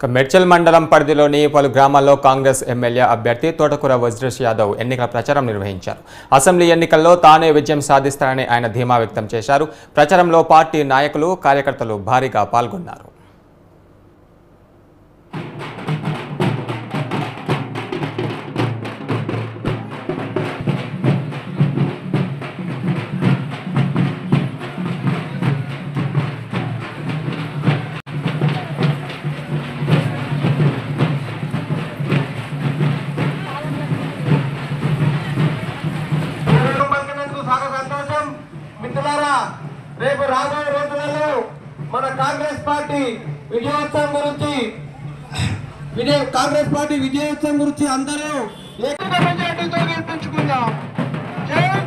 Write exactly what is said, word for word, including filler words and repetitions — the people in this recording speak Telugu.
మేడ్చల్ మండలం పరిధిలోని పలు గ్రామాల్లో కాంగ్రెస్ ఎమ్మెల్యే అభ్యర్థి తోటకూర వజ్రేష్ యాదవ్ ఎన్నికల ప్రచారం నిర్వహించారు. అసెంబ్లీ ఎన్నికల్లో తానే విజయం సాధిస్తారని ఆయన ధీమా వ్యక్తం చేశారు. ప్రచారంలో పార్టీ నాయకులు, కార్యకర్తలు భారీగా పాల్గొన్నారు. రేపు రాబోయే రోజులలో మన కాంగ్రెస్ పార్టీ విజయోత్సవం గురించి విజయ కాంగ్రెస్ పార్టీ విజయోత్సవం గురించి అందరూ ఏకగ్రీవంగా గెలిపించుకుందాం.